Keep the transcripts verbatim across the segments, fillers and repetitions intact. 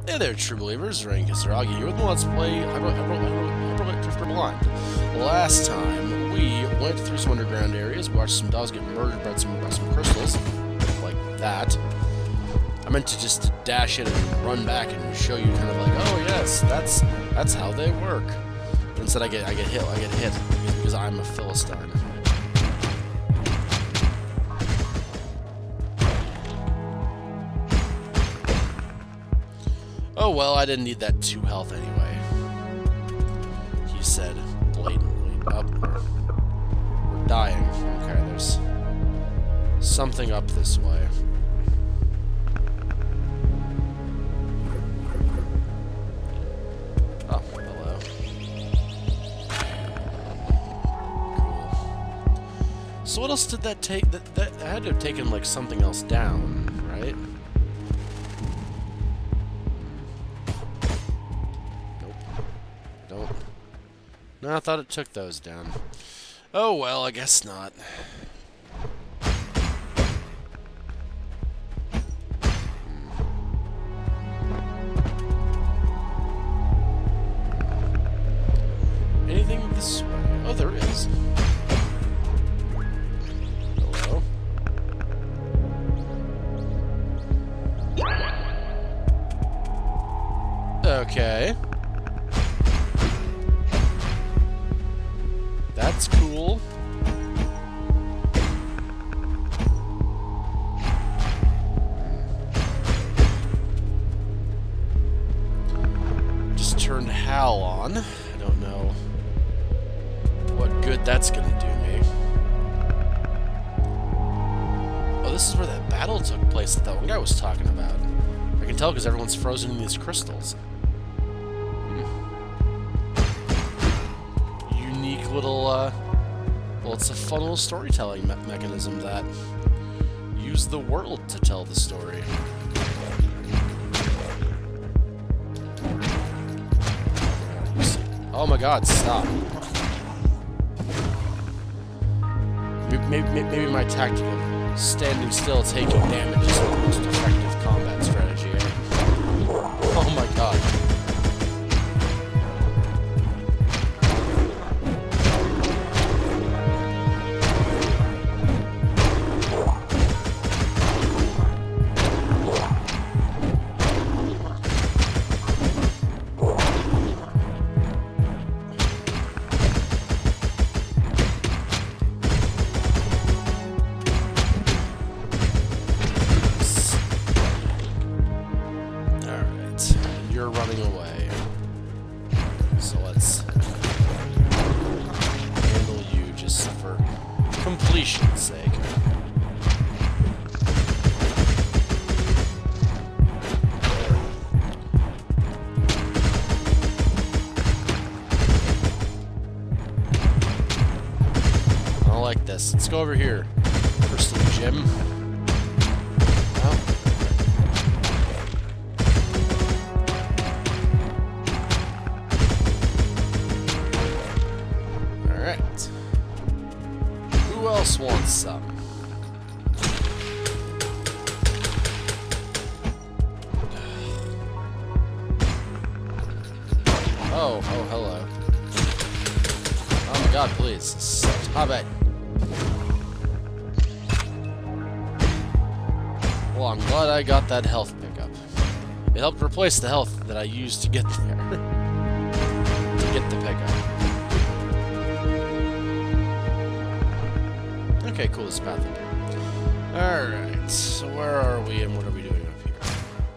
Hey there, true believers. Rain Kisaragi here with the Let's Play Hyperlight Drifter Blind. Last time, we went through some underground areas, watched some dogs get murdered by some, by some crystals, like that. I meant to just dash in and run back and show you kind of like, oh yes, that's that's how they work. But instead I get I get hit, I get hit because I'm a Philistine. Oh well, I didn't need that two health anyway. He said blatantly. Up. We're, we're dying. Okay, there's something up this way. Oh, hello. Cool. So what else did that take? That, that had to have taken like something else down, right? No, I thought it took those down. Oh well, I guess not. Hmm. Anything this way? Oh, there is. Hello? Okay. That's cool. Just turned Hal on. I don't know what good that's gonna do me. Oh, this is where that battle took place that that one guy was talking about. I can tell because everyone's frozen in these crystals. Little, uh, well, it's a fun little storytelling me mechanism that use the world to tell the story. Oh my god, stop. Maybe, maybe, maybe my tactic of standing still taking damage is the most effective combat strategy, eh? Oh my god. Running away. So let's handle you just for completion's sake. I don't like this. Let's go over here for some gym. Who else wants some? Oh, oh, hello. Oh my god, please. Stop it. Well, I'm glad I got that health pickup. It helped replace the health that I used to get there. To get the pickup. Okay, cool, this path up here. Alright, so where are we and what are we doing up here?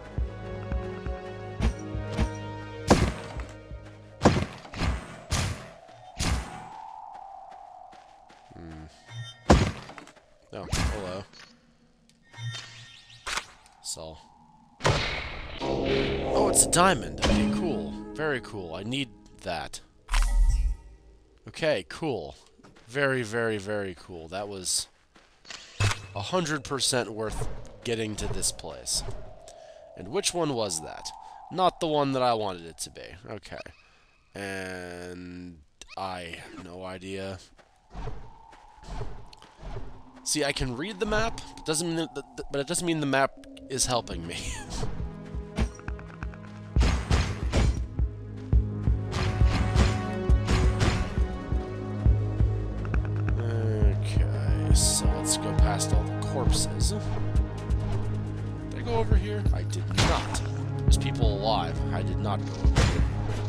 Hmm. Oh, hello. So. Oh, it's a diamond. Okay, cool. Very cool. I need that. Okay, cool. Very, very, very cool. That was a hundred percent worth getting to this place. And which one was that? Not the one that I wanted it to be. Okay. And I have no idea. See, I can read the map, but doesn't mean that, but it doesn't mean the map is helping me. corpses. Did I go over here? I did not. There's people alive. I did not go over here.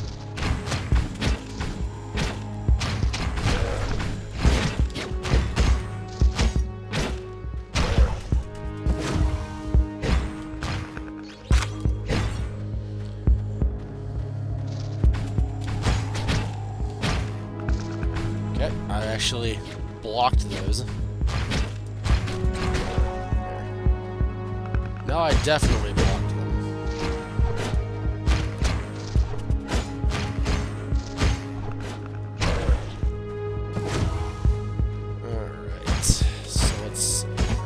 Okay, I actually blocked those. No, I definitely blocked them. Alright, so let's see.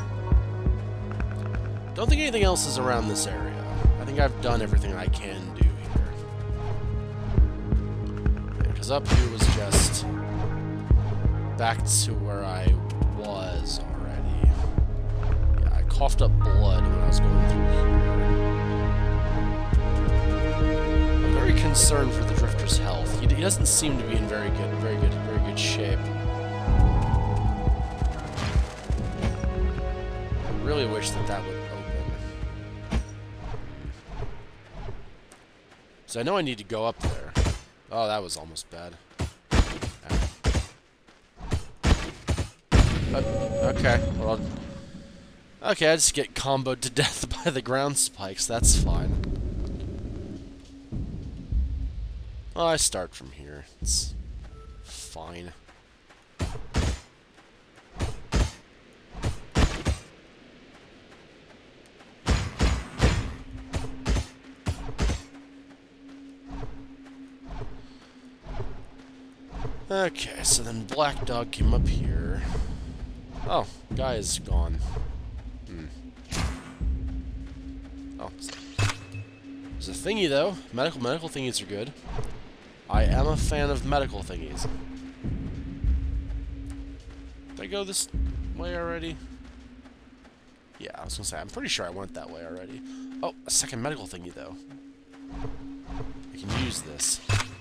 Don't think anything else is around this area. I think I've done everything I can do here. Because up here was just back to where I was already. Yeah, I coughed up blood when I was going through here. I'm very concerned for the Drifter's health. He, he doesn't seem to be in very good, very good, very good shape. I really wish that that would open. So I know I need to go up there. Oh, that was almost bad. Uh, okay, well, okay, I just get comboed to death by the ground spikes. That's fine. Well, I start from here. It's fine. Okay, so then Black Dog came up here. Oh, guy is gone. Hmm. Oh. There's a thingy, though. Medical medical thingies are good. I am a fan of medical thingies. Did I go this way already? Yeah, I was gonna say, I'm pretty sure I went that way already. Oh, a second medical thingy, though. I can use this.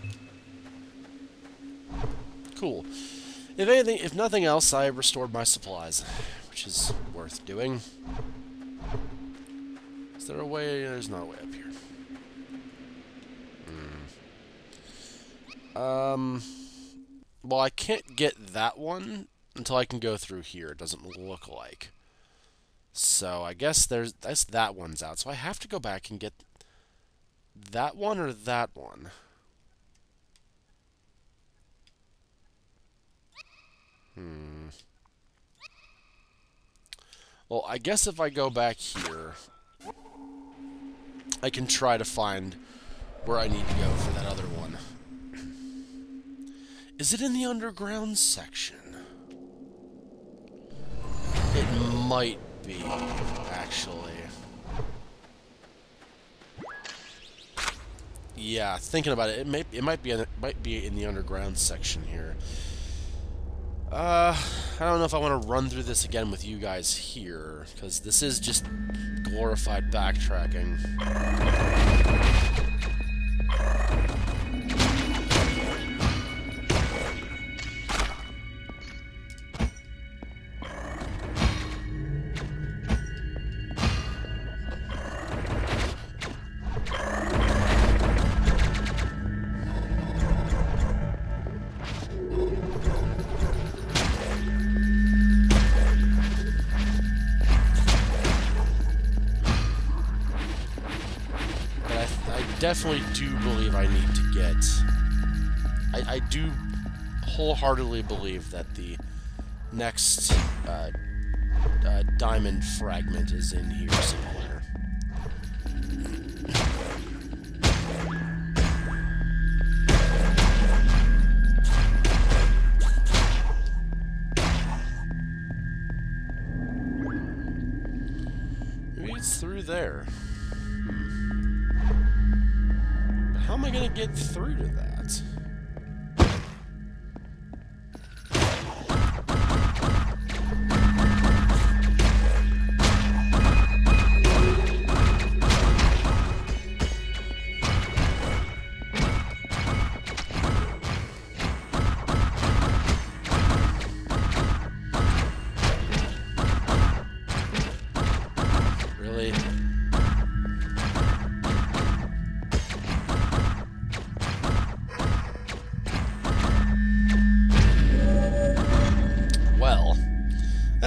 Cool. If anything, if nothing else, I restored my supplies, which is worth doing. Is there a way? There's not a way up here. Hmm. Um. Well, I can't get that one until I can go through here. It doesn't look like. So I guess there's that's that one's out. So I have to go back and get that one or that one. Hmm. Well, I guess if I go back here, I can try to find where I need to go for that other one. Is it in the underground section? It might be, actually. Yeah, thinking about it, it may it might be in, it might be in the underground section here. Uh, I don't know if I want to run through this again with you guys here, because this is just glorified backtracking. Definitely do believe I need to get... I, I do wholeheartedly believe that the next uh, uh, diamond fragment is in here somewhere. Maybe it's through there. How am I going to get through to that?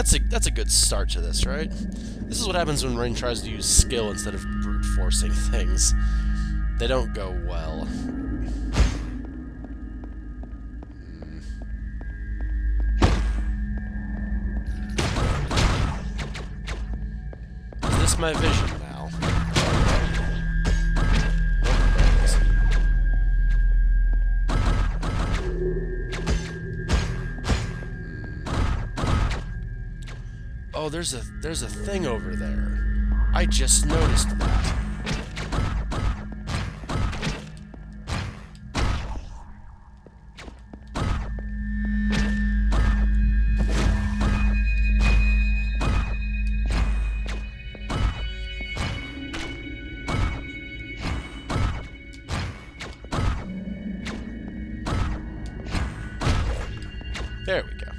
that's a that's a good start to this, right? This is what happens when Rain tries to use skill instead of brute forcing things. They don't go well. Is this my vision now? Oh, there's a there's a thing over there. I just noticed that. There we go.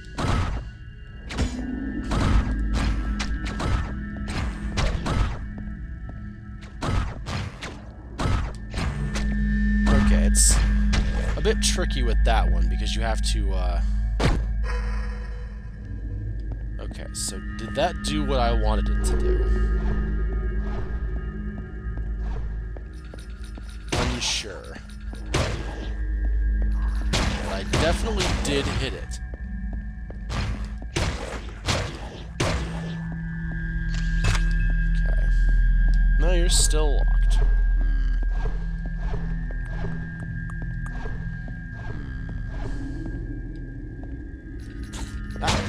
Okay, it's a bit tricky with that one because you have to, uh... Okay, so did that do what I wanted it to do? Unsure. I definitely did hit it. Okay. No, you're still locked. Hmm. Ah.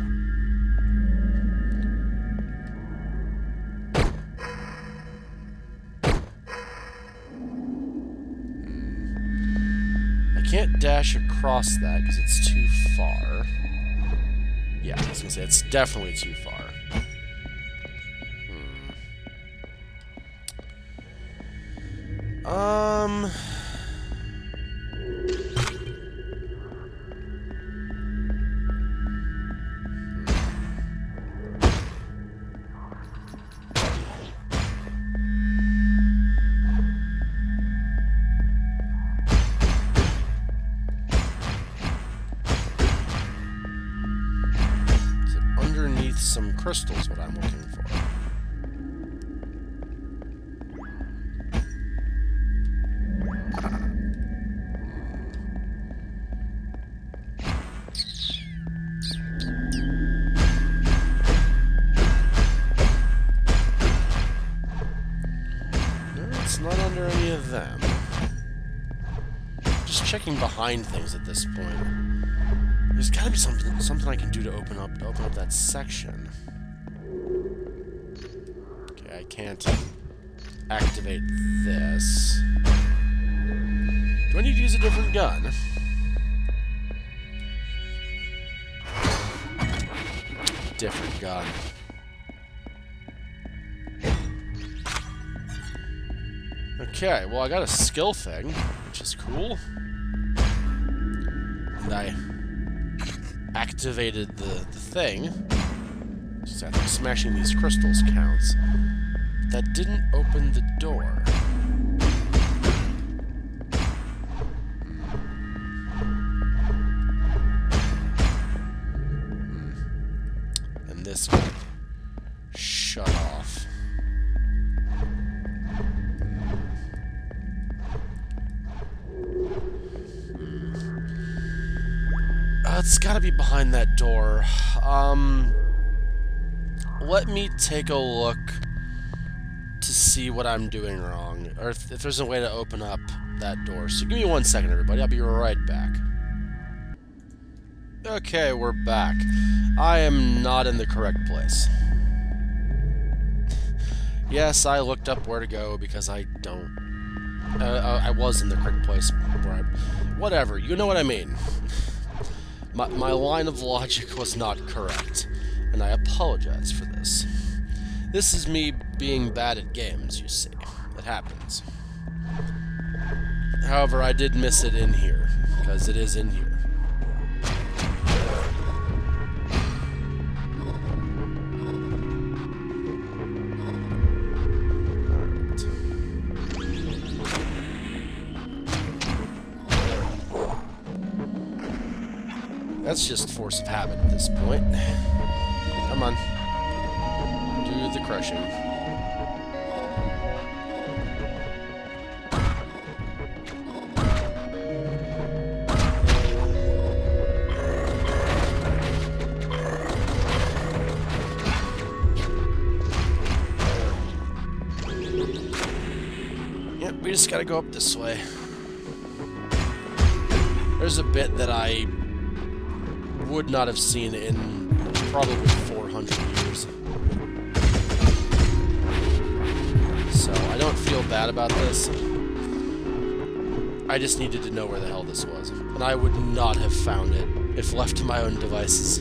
Can't dash across that because it's too far. Yeah, I was gonna say it's definitely too far. Hmm. Um. Some crystals, what I'm looking for. No, it's not under any of them. Just checking behind things at this point. There's gotta be something something I can do to open up to open up that section. Okay, I can't activate this. Do I need to use a different gun? Different gun. Okay, well I got a skill thing, which is cool. And I activated the, the thing. So I think smashing these crystals counts. That didn't open the door. Hmm. And this got shut off. It's gotta be behind that door. Um, let me take a look to see what I'm doing wrong, or if, if there's a way to open up that door. So give me one second, everybody. I'll be right back. Okay, we're back. I am not in the correct place. Yes, I looked up where to go because I don't... Uh, I was in the correct place. Where I, whatever, you know what I mean. My, my line of logic was not correct, and I apologize for this. This is me being bad at games, you see. It happens. However, I did miss it in here, because it is in here. That's just force of habit at this point. Come on. Do the crushing. Yep, we just gotta go up this way. There's a bit that I would not have seen in probably four hundred years. So I don't feel bad about this. I just needed to know where the hell this was. And I would not have found it if left to my own devices.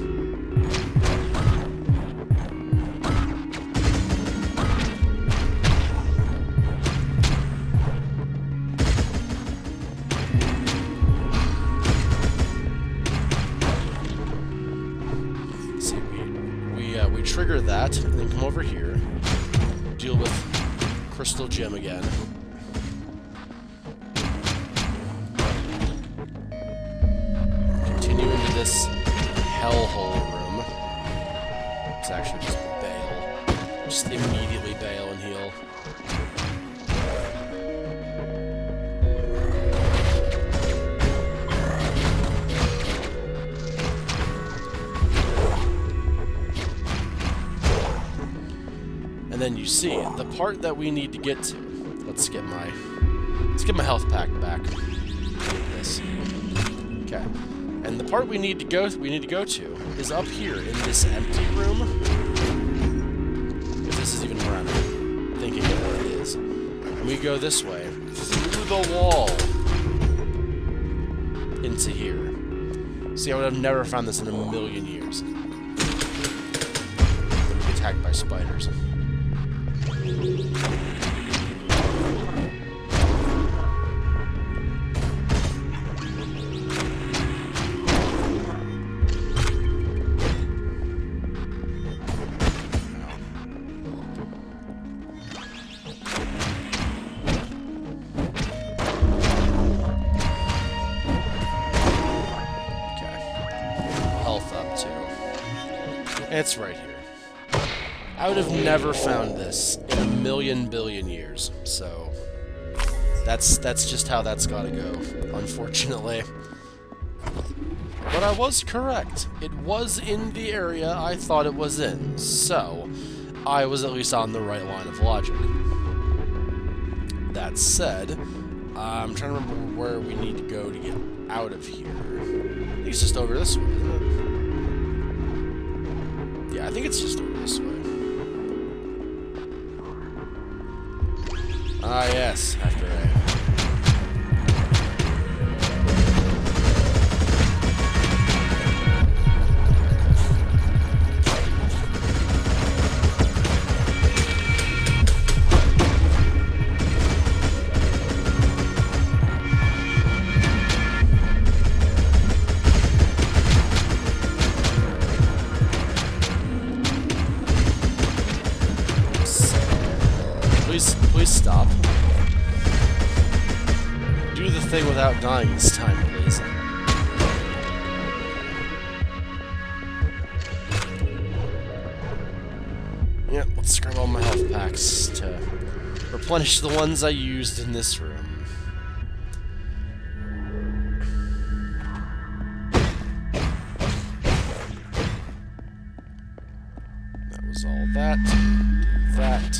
Trigger that, and then come over here, deal with Crystal Gem again. Continue into this hellhole room. It's actually just bail. Just immediately bail and heal. And then you see the part that we need to get to. Let's get my let's get my health pack back. This. Okay. And the part we need to go we need to go to is up here in this empty room. If this is even where I'm thinking of where it is. And we go this way through the wall into here. See, I would have never found this in a million years. Attacked by spiders. It's right here. I would have never found this in a million billion years, so that's that's just how that's gotta go, unfortunately. But I was correct. It was in the area I thought it was in, so I was at least on the right line of logic. That said, I'm trying to remember where we need to go to get out of here. I think it's just over this way, isn't it? Yeah, I think it's just over this way. Ah, yes, after A. Please stop. Do the thing without dying this time, please. Yeah, let's grab all my health packs to replenish the ones I used in this room. That was all that. That.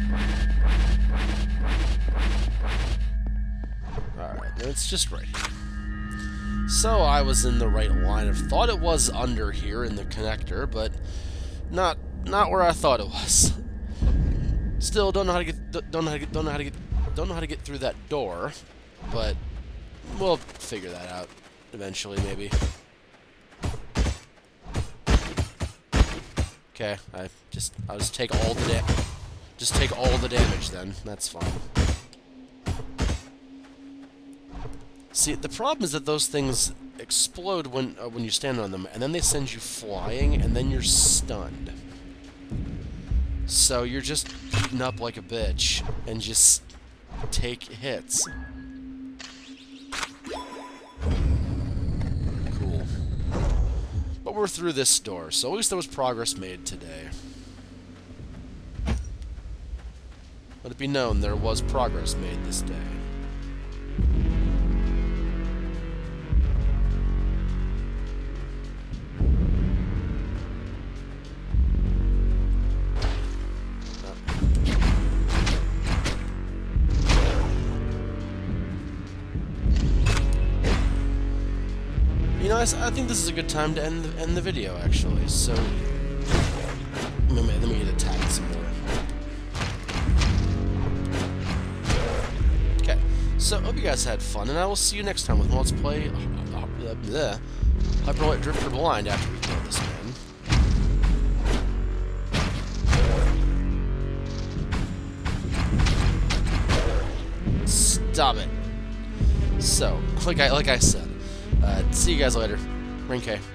It's just right here. So I was in the right line of thought. It was under here in the connector, but not not where I thought it was. Still don't know how to get don't know how to get don't know how to get don't know how to get through that door, but we'll figure that out eventually, maybe. Okay, I just I'll just take all the da just take all the damage then. That's fine. See, the problem is that those things explode when uh, when you stand on them, and then they send you flying, and then you're stunned. So you're just beaten up like a bitch, and just take hits. Cool. But But we're through this door, so at least there was progress made today. Let it be known there was progress made this day. You know, I, I think this is a good time to end the, end the video, actually, so... Let me, let me get attacked some more. Okay, so hope you guys had fun, and I will see you next time with Let's Play uh, uh, uh, Hyperlight Drifter Blind after we kill this man. Stop it. So, like I, like I said, Uh, see you guys later. Ring K.